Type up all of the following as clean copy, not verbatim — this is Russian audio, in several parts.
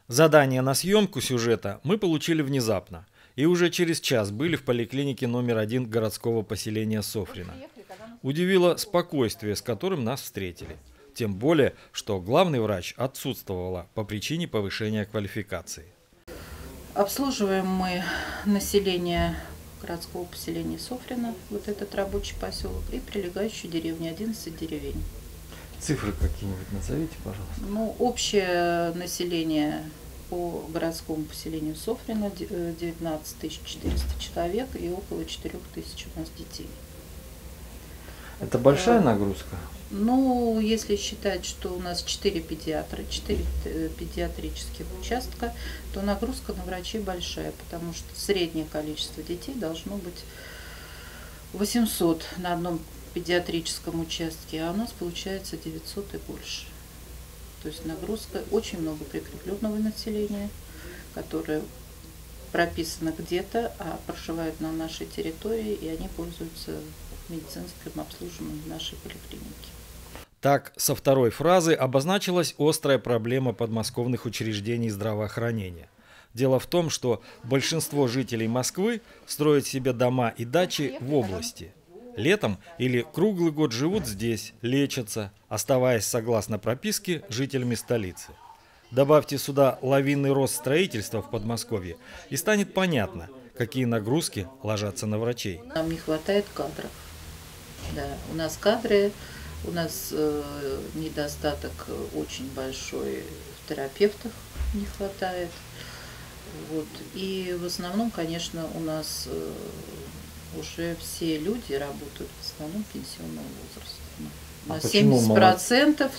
Задание на съемку сюжета мы получили внезапно и уже через час были в поликлинике номер 1 городского поселения Софрино. Удивило спокойствие, с которым нас встретили. Тем более, что главный врач отсутствовала по причине повышения квалификации. Обслуживаем мы население городского поселения Софрино, вот этот рабочий поселок, и прилегающую деревню, 11 деревень. Цифры какие-нибудь назовите, пожалуйста. Ну, общее население по городскому поселению Софрино 19 400 человек и около 4000 у нас детей. Это большая нагрузка? Ну, если считать, что у нас 4 педиатра, 4 педиатрических участка, то нагрузка на врачей большая, потому что среднее количество детей должно быть 800 на одном педиатрическом участке, а у нас получается 900 и больше. То есть нагрузка, очень много прикрепленного населения, которое прописано где-то, а проживают на нашей территории, и они пользуются медицинским обслуживанием в нашей поликлинике. Так, со второй фразы обозначилась острая проблема подмосковных учреждений здравоохранения. Дело в том, что большинство жителей Москвы строят себе дома и дачи в области. Летом или круглый год живут здесь, лечатся, оставаясь согласно прописке жителями столицы. Добавьте сюда лавинный рост строительства в Подмосковье, и станет понятно, какие нагрузки ложатся на врачей. Нам не хватает кадров. Да, у нас кадры, у нас недостаток очень большой в терапевтах, не хватает. Вот. И в основном, конечно, у нас уже все люди работают в основном пенсионного возраста. На 70%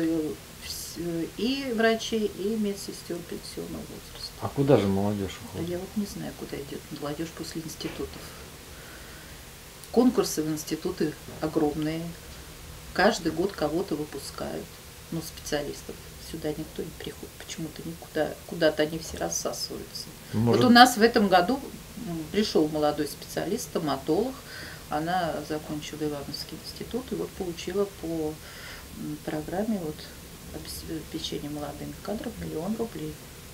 и врачей, и медсестер пенсионного возраста. А куда же молодежь уходит? Я вот не знаю, куда идет молодежь после институтов. Конкурсы в институты огромные. Каждый год кого-то выпускают, ну, специалистов. Сюда никто не приходит, почему-то никуда, куда-то они все рассасываются. Вот у нас в этом году пришел молодой специалист, стоматолог, она закончила Ивановский институт и вот получила по программе вот обеспечения молодыми кадров 1 000 000 рублей.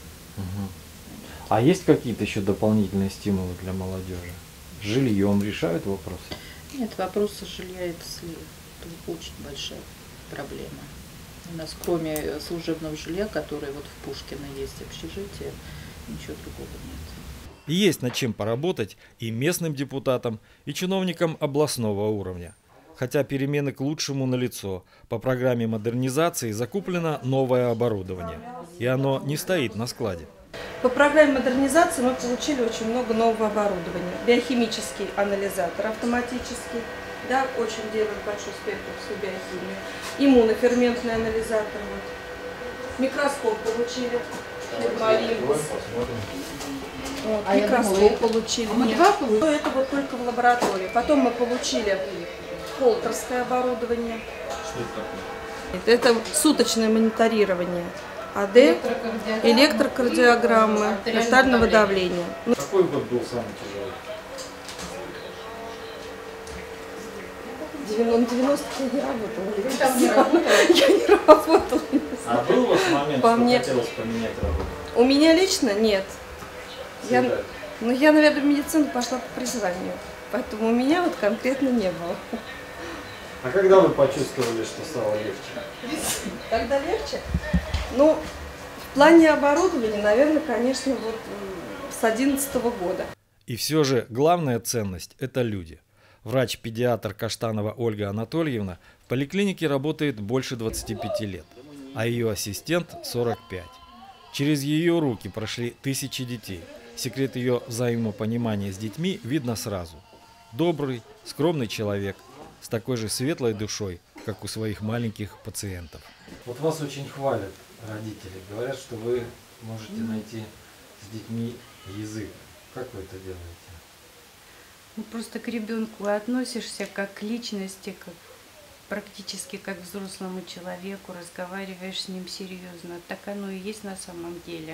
А есть какие-то еще дополнительные стимулы для молодежи? С жильем решают вопросы? Нет, вопросы жилья это очень большая проблема. У нас кроме служебного жилья, которое вот в Пушкино есть общежитие, ничего другого нет. Есть над чем поработать и местным депутатам, и чиновникам областного уровня. Хотя перемены к лучшему налицо. По программе модернизации закуплено новое оборудование, и оно не стоит на складе. По программе модернизации мы получили очень много нового оборудования. Биохимический анализатор автоматический, да, очень делает большой спектр всю биохимию. Иммуноферментный анализатор. Вот. Микроскоп получили. Вот, микроскоп получили. Это вот только в лаборатории. Потом мы получили холтерское оборудование. Что это такое? Это суточное мониторирование АД, электрокардиограммы, артериального давления. Какой год был самый тяжелый? 90-х я не работала. Я не работала. А был у вас момент, что хотелось поменять работу? У меня лично нет. Я, наверное, в медицину пошла по призванию. Поэтому у меня вот конкретно не было. А когда вы почувствовали, что стало легче? Когда легче? Ну, в плане оборудования, наверное, конечно, вот с 2011 года. И все же главная ценность – это люди. Врач-педиатр Каштанова Ольга Анатольевна в поликлинике работает больше 25 лет, а ее ассистент – 45. Через ее руки прошли тысячи детей. Секрет ее взаимопонимания с детьми видно сразу. Добрый, скромный человек, с такой же светлой душой, как у своих маленьких пациентов. Вот вас очень хвалят родители. Говорят, что вы можете найти с детьми язык. Как вы это делаете? Ну, просто к ребенку относишься как к личности, как, практически как к взрослому человеку, разговариваешь с ним серьезно. Так оно и есть на самом деле.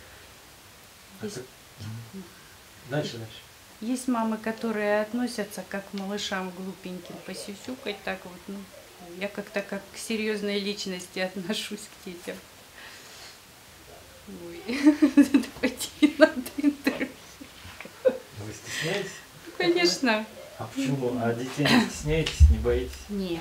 Дальше. Есть мамы, которые относятся как к малышам глупеньким, посюсюкать так вот. Ну, я как-то как к серьезной личности отношусь к детям. Ой, давайте не надо интервью. Вы стесняетесь? Конечно. А почему? А детей не стесняетесь, не боитесь? Нет.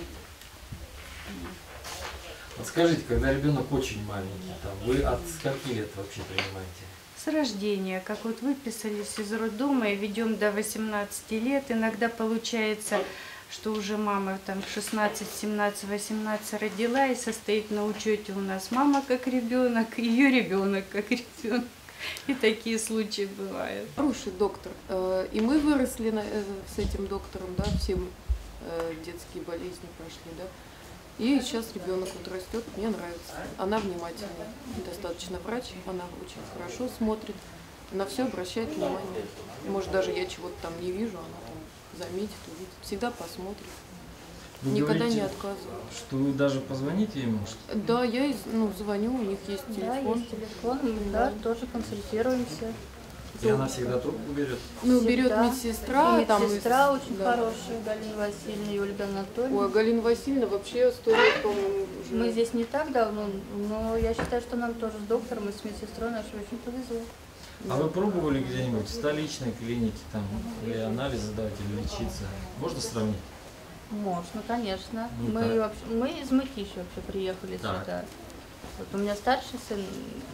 Вот скажите, когда ребенок очень маленький, там, вы от скольки лет вообще принимаете? С рождения, как вот выписались из роддома и ведем до 18 лет, иногда получается, что уже мама там 16, 17, 18 родила и состоит на учете у нас мама как ребенок, ее ребенок как ребенок. И такие случаи бывают. Хороший доктор. И мы выросли с этим доктором, да, все детские болезни прошли, да. И сейчас ребенок вот растет, мне нравится. Она внимательная, достаточно врач, она очень хорошо смотрит, на все обращает внимание. Может, даже я чего-то там не вижу, она там заметит, увидит, всегда посмотрит. Вы Никогда говорите, не отказываю. что вы даже позвоните ему? Да, я звоню, у них есть телефон. Да, есть телефон, да, тоже консультируемся. И она всегда трубку берет? Ну, берет Всегда. медсестра. И там, медсестра очень да. хорошая, Галина Васильевна и Ольга Анатольевна. Ой, Галина Васильевна вообще 100 лет, по-моему, уже. Мы здесь не так давно, но я считаю, что нам тоже с доктором и с медсестрой нашей очень повезло. А вы пробовали где-нибудь в столичной клинике там, или анализы давать, или лечиться? Можно сравнить? Можно, конечно. Ну, Мы из Мытищи вообще приехали Так. сюда. Вот у меня старший сын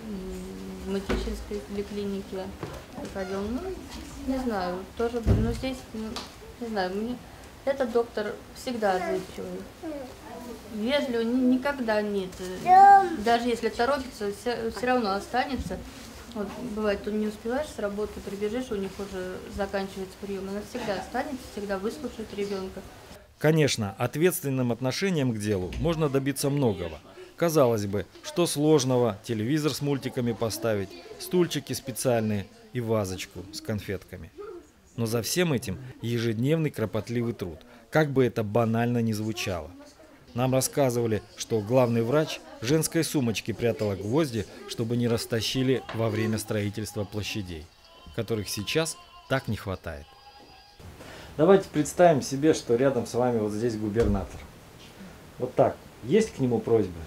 в Мытищинской клинике приходил. Ну, не знаю, тоже, но здесь, не знаю, мне этот доктор всегда отзывчивый. Вежливый, никогда нет. Даже если торопится, все равно останется. Вот, бывает, ты не успеваешь с работы, прибежишь, у них уже заканчивается прием. Она всегда останется, всегда выслушает ребенка. Конечно, ответственным отношением к делу можно добиться многого. Казалось бы, что сложного телевизор с мультиками поставить, стульчики специальные и вазочку с конфетками. Но за всем этим ежедневный кропотливый труд, как бы это банально ни звучало. Нам рассказывали, что главный врач женской сумочки прятала гвозди, чтобы не растащили во время строительства площадей, которых сейчас так не хватает. Давайте представим себе, что рядом с вами вот здесь губернатор. Вот так. Есть к нему просьбы?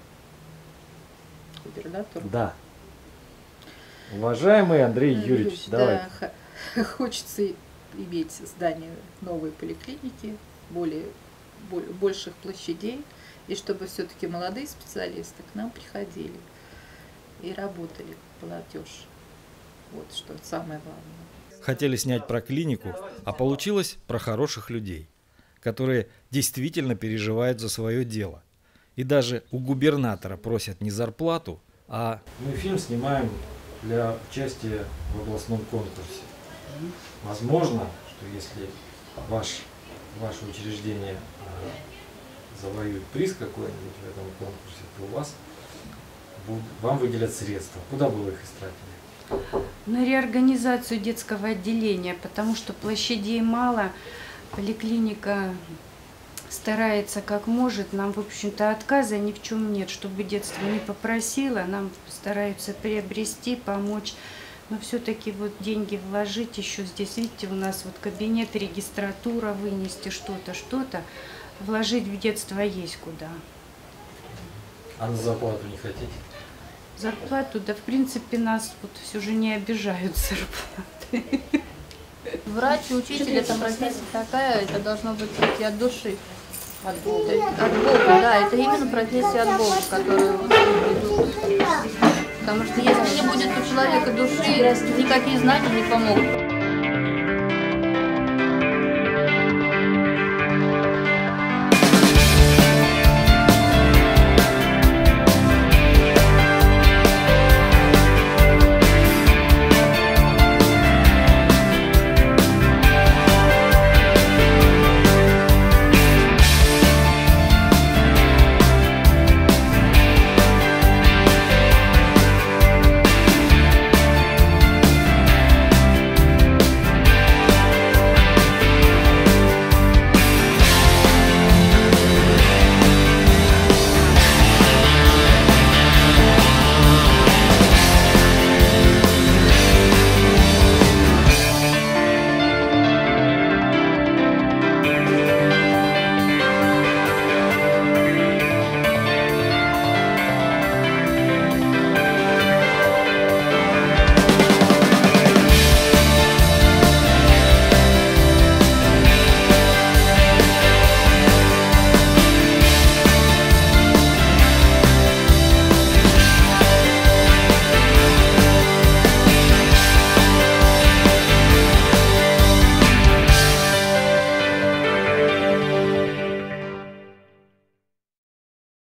Губернатор. Да. Уважаемый Андрей Юрьевич, давайте. Да, хочется иметь здание новой поликлиники, больших площадей, и чтобы все-таки молодые специалисты к нам приходили и работали, молодежь. Вот что самое главное. Хотели снять про клинику, а получилось про хороших людей, которые действительно переживают за свое дело. И даже у губернатора просят не зарплату, а... Мы фильм снимаем для участия в областном конкурсе. Возможно, что если ваше учреждение завоюет приз какой-нибудь в этом конкурсе, то вам выделят средства. Куда бы вы их истратили? На реорганизацию детского отделения, потому что площадей мало, поликлиника старается как может, нам, в общем-то, отказа ни в чем нет, чтобы детство не попросило, нам стараются приобрести, помочь, но все-таки вот деньги вложить еще здесь, видите, у нас вот кабинет, регистратура, вынести что-то, вложить в детство есть куда. А на зарплату не хотите? Зарплату, да, в принципе, нас вот все же не обижают зарплаты. Врач и учитель — это профессия такая, это должно быть идти от души. От Бога. От Бога, да, это именно профессия от Бога, которую вот идут. Потому что если не будет у человека души, никакие знания не помогут.